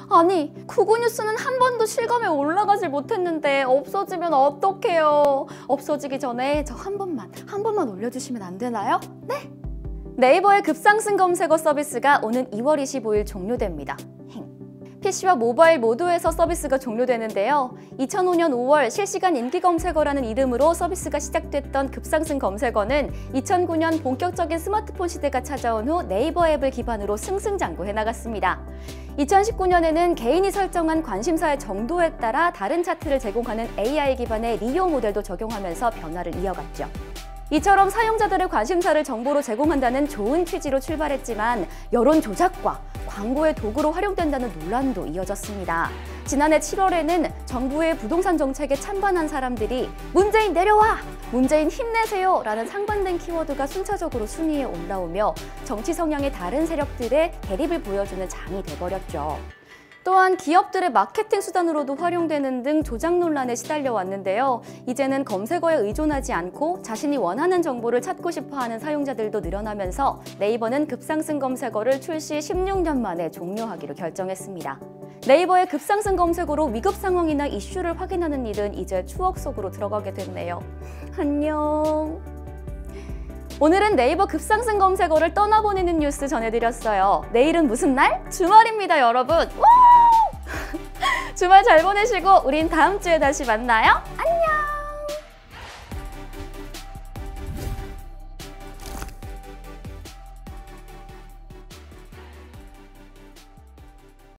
아니, 구구뉴스는 한 번도 실검에 올라가질 못했는데 없어지면 어떡해요. 없어지기 전에 저 한 번만 올려주시면 안 되나요? 네? 네이버의 급상승 검색어 서비스가 오는 2월 25일 종료됩니다. PC와 모바일 모두에서 서비스가 종료되는데요. 2005년 5월 실시간 인기 검색어라는 이름으로 서비스가 시작됐던 급상승 검색어는 2009년 본격적인 스마트폰 시대가 찾아온 후 네이버 앱을 기반으로 승승장구해 나갔습니다. 2019년에는 개인이 설정한 관심사의 정도에 따라 다른 차트를 제공하는 AI 기반의 리오 모델도 적용하면서 변화를 이어갔죠. 이처럼 사용자들의 관심사를 정보로 제공한다는 좋은 취지로 출발했지만 여론 조작과 광고의 도구로 활용된다는 논란도 이어졌습니다. 지난해 7월에는 정부의 부동산 정책에 찬반한 사람들이 문재인 내려와! 문재인 힘내세요! 라는 상반된 키워드가 순차적으로 순위에 올라오며 정치 성향의 다른 세력들의 대립을 보여주는 장이 돼버렸죠. 또한 기업들의 마케팅 수단으로도 활용되는 등 조작 논란에 시달려 왔는데요. 이제는 검색어에 의존하지 않고 자신이 원하는 정보를 찾고 싶어하는 사용자들도 늘어나면서 네이버는 급상승 검색어를 출시 16년 만에 종료하기로 결정했습니다. 네이버의 급상승 검색어로 위급 상황이나 이슈를 확인하는 일은 이제 추억 속으로 들어가게 됐네요. 안녕. 오늘은 네이버 급상승 검색어를 떠나보내는 뉴스 전해드렸어요. 내일은 무슨 날? 주말입니다, 여러분. 주말 잘 보내시고 우린 다음 주에 다시 만나요. 안녕!